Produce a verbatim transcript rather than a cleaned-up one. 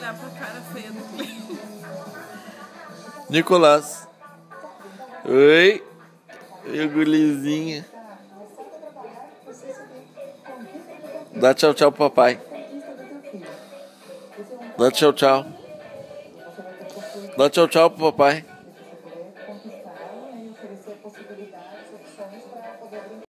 olhar pra cara feia do cliente. Nicolás. Oi. Oi, gurizinha. Dá tchau, tchau pro papai. Dá tchau, tchau. Dá tchau, tchau pro papai.